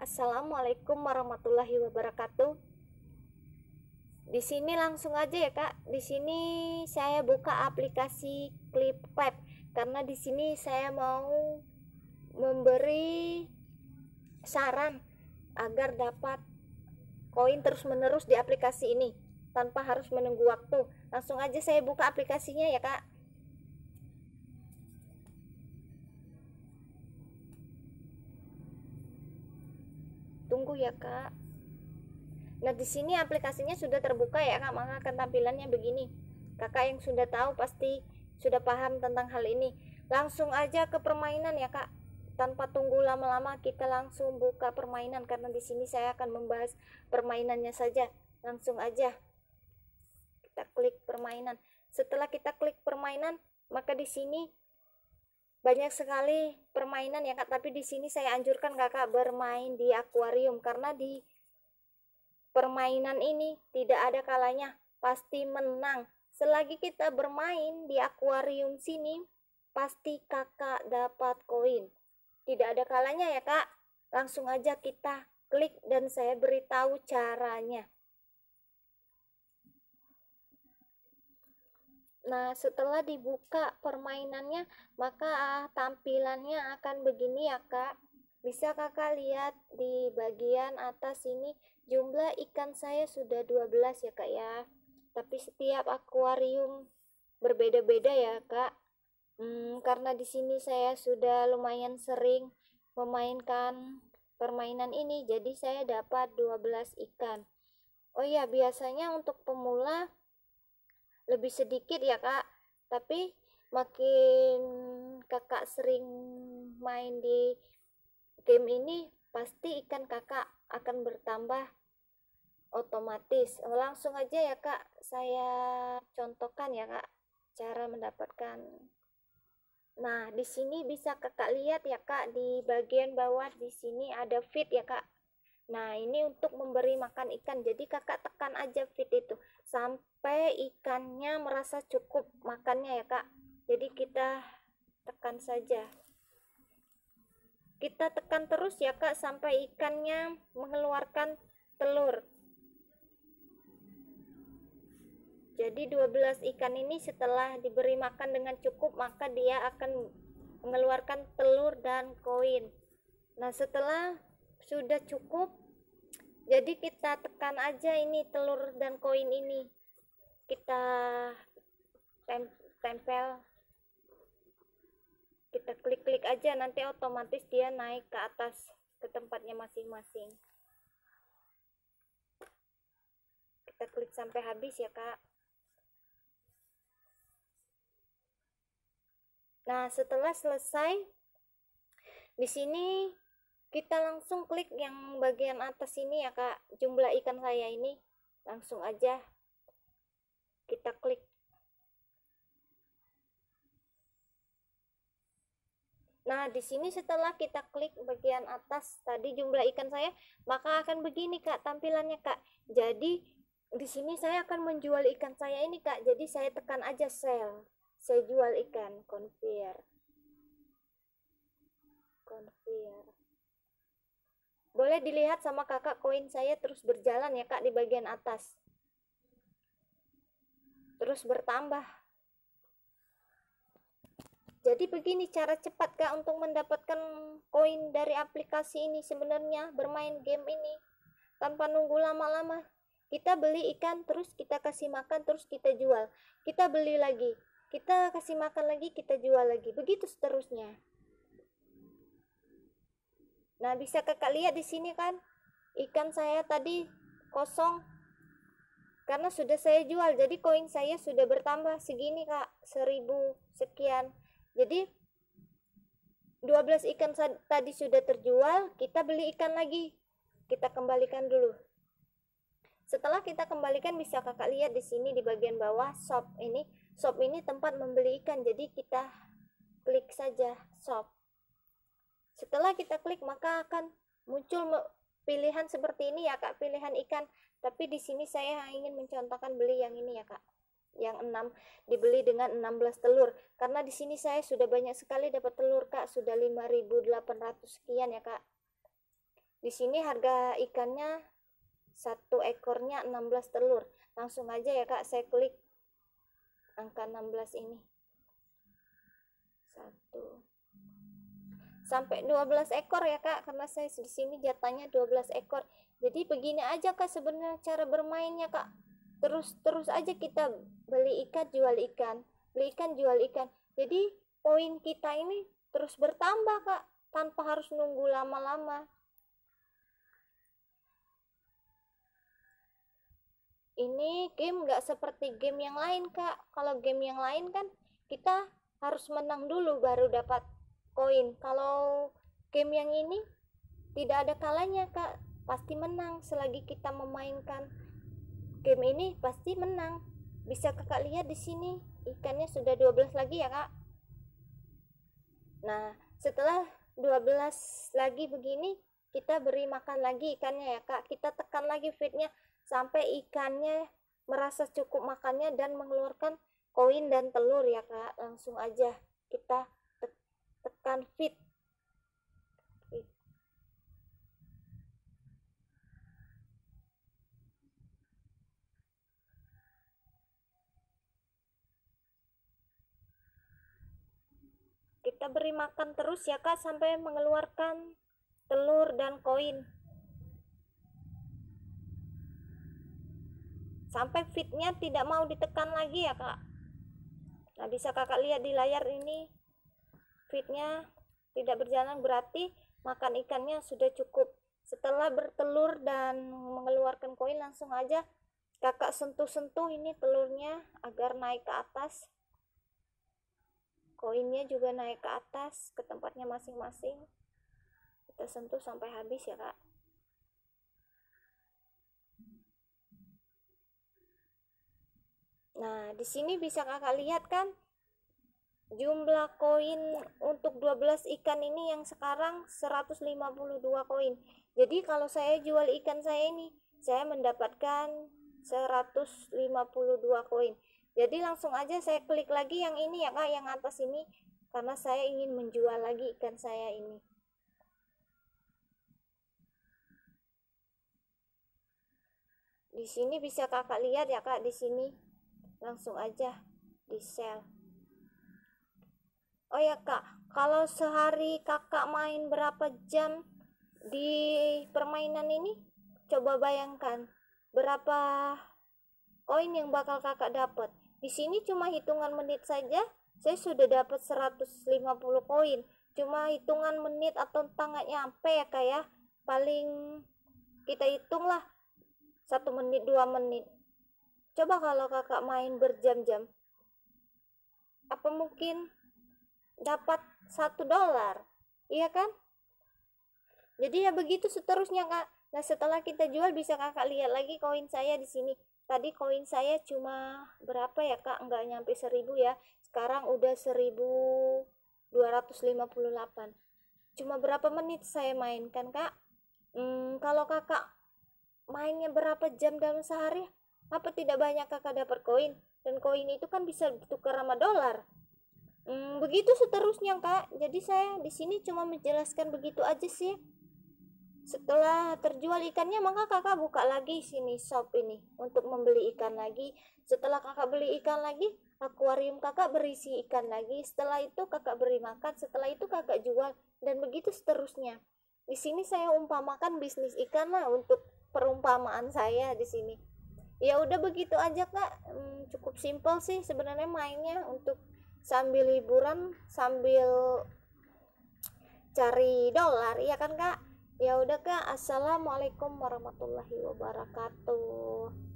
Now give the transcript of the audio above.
Assalamualaikum warahmatullahi wabarakatuh. Di sini langsung aja ya Kak. Di sini saya buka aplikasi ClipPad karena di sini saya mau memberi saran agar dapat koin terus-menerus di aplikasi ini tanpa harus menunggu waktu. Langsung aja saya buka aplikasinya ya Kak. Tunggu ya Kak. Nah, di sini aplikasinya sudah terbuka ya Kak, maka akan tampilannya begini. Kakak yang sudah tahu pasti sudah paham tentang hal ini. Langsung aja ke permainan ya Kak. Tanpa tunggu lama-lama kita langsung buka permainan karena di sini saya akan membahas permainannya saja. Langsung aja kita klik permainan. Setelah kita klik permainan, maka di sini banyak sekali permainan ya Kak, tapi di sini saya anjurkan Kakak bermain di akuarium karena di permainan ini tidak ada kalanya, pasti menang. Selagi kita bermain di akuarium sini, pasti Kakak dapat koin. Tidak ada kalanya ya Kak. Langsung aja kita klik dan saya beritahu caranya. Nah, setelah dibuka permainannya, maka tampilannya akan begini ya Kak. Bisa Kakak lihat di bagian atas ini, jumlah ikan saya sudah 12 ya Kak ya. Tapi setiap akuarium berbeda-beda ya Kak. Karena di sini saya sudah lumayan sering memainkan permainan ini, jadi saya dapat 12 ikan. Oh iya, biasanya untuk pemula lebih sedikit ya Kak, tapi makin Kakak sering main di game ini, pasti ikan Kakak akan bertambah otomatis. Langsung aja ya Kak, saya contohkan ya Kak cara mendapatkan. Nah, di sini bisa Kakak lihat ya Kak, di bagian bawah di sini ada feed ya Kak. Nah, ini untuk memberi makan ikan. Jadi Kakak tekan aja feed itu sampai ikannya merasa cukup makannya ya Kak. Jadi kita tekan saja. Kita tekan terus ya Kak sampai ikannya mengeluarkan telur. Jadi 12 ikan ini setelah diberi makan dengan cukup, maka dia akan mengeluarkan telur dan koin. Nah, setelah sudah cukup, jadi kita tekan aja ini telur dan koin ini. Kita tempel. Kita klik-klik aja, nanti otomatis dia naik ke atas ke tempatnya masing-masing. Kita klik sampai habis ya Kak. Nah, setelah selesai, di sini kita langsung klik yang bagian atas ini ya Kak, jumlah ikan saya ini. Langsung aja kita klik. Nah, di sini setelah kita klik bagian atas tadi jumlah ikan saya, maka akan begini Kak tampilannya Kak. Jadi di sini saya akan menjual ikan saya ini Kak. Jadi saya tekan aja sell. Saya jual ikan, convert. Boleh dilihat sama Kakak, koin saya terus berjalan ya Kak di bagian atas. Terus bertambah. Jadi begini cara cepat Kak untuk mendapatkan koin dari aplikasi ini sebenarnya, bermain game ini tanpa nunggu lama-lama. Kita beli ikan, terus kita kasih makan, terus kita jual. Kita beli lagi, kita kasih makan lagi, kita jual lagi. Begitu seterusnya. Nah, bisa Kakak lihat di sini kan, ikan saya tadi kosong karena sudah saya jual. Jadi koin saya sudah bertambah segini Kak, 1000 sekian. Jadi 12 ikan tadi sudah terjual, kita beli ikan lagi. Kita kembalikan dulu. Setelah kita kembalikan, bisa Kakak lihat di sini di bagian bawah shop ini. Shop ini tempat membeli ikan. Jadi kita klik saja shop. Setelah kita klik, maka akan muncul pilihan seperti ini ya Kak, pilihan ikan. Tapi di sini saya ingin mencontohkan beli yang ini ya Kak. Yang 6 dibeli dengan 16 telur. Karena di sini saya sudah banyak sekali dapat telur Kak, sudah 5.800 sekian ya Kak. Di sini harga ikannya satu ekornya 16 telur. Langsung aja ya kak, saya klik angka 16 ini. 1 sampai 12 ekor ya kak, karena saya di sini jatahnya 12 ekor. Jadi begini aja kak sebenarnya cara bermainnya kak. Terus aja kita beli ikan, jual ikan, beli ikan, jual ikan. Jadi poin kita ini terus bertambah kak, tanpa harus nunggu lama-lama. Ini game nggak seperti game yang lain kak. Kalau game yang lain kan kita harus menang dulu baru dapat koin. Kalau game yang ini tidak ada kalanya kak, pasti menang. Selagi kita memainkan game ini pasti menang. Bisa kakak lihat di sini ikannya sudah 12 lagi ya kak. Nah setelah 12 lagi begini, kita beri makan lagi ikannya ya kak. Kita tekan lagi feednya sampai ikannya merasa cukup makannya dan mengeluarkan koin dan telur ya kak. Langsung aja kita tekan feed. Kita beri makan terus ya kak sampai mengeluarkan telur dan koin. Sampai feednya tidak mau ditekan lagi ya kak. Nah bisa kakak lihat di layar ini feednya tidak berjalan, berarti makan ikannya sudah cukup. Setelah bertelur dan mengeluarkan koin, langsung aja kakak sentuh-sentuh ini telurnya agar naik ke atas, koinnya juga naik ke atas ke tempatnya masing-masing. Kita sentuh sampai habis ya kak. Nah, di sini bisa kakak lihat kan jumlah koin untuk 12 ikan ini yang sekarang 152 koin. Jadi kalau saya jual ikan saya ini, saya mendapatkan 152 koin. Jadi langsung aja saya klik lagi yang ini ya kak, yang atas ini, karena saya ingin menjual lagi ikan saya ini. Di sini bisa kakak lihat ya kak, di sini langsung aja di sell. Oh ya kak, kalau sehari kakak main berapa jam di permainan ini, coba bayangkan berapa koin yang bakal kakak dapat. Di sini cuma hitungan menit saja saya sudah dapat 150 koin. Cuma hitungan menit atau nggak nyampe ya kak ya, paling kita hitunglah 1 menit 2 menit. Coba kalau kakak main berjam-jam, apa mungkin dapat $1, iya kan? Jadi ya begitu seterusnya kak. Nah setelah kita jual bisa kakak lihat lagi koin saya di sini. Tadi koin saya cuma berapa ya kak, nggak nyampe 1000 ya, sekarang udah 1258. Cuma berapa menit saya mainkan kak. Kalau kakak mainnya berapa jam dalam sehari, apa tidak banyak kakak dapat koin, dan koin itu kan bisa ditukar sama dolar. Begitu seterusnya kak. Jadi saya di sini cuma menjelaskan begitu aja sih. Setelah terjual ikannya, maka kakak buka lagi sini shop ini untuk membeli ikan lagi. Setelah kakak beli ikan lagi, akuarium kakak berisi ikan lagi. Setelah itu kakak beri makan, setelah itu kakak jual, dan begitu seterusnya. Di sini saya umpamakan bisnis ikan lah untuk perumpamaan saya di sini. Ya udah begitu aja kak. Cukup simpel sih sebenarnya mainnya, untuk sambil liburan sambil cari dolar, ya kan kak? Ya udah kak, assalamualaikum warahmatullahi wabarakatuh.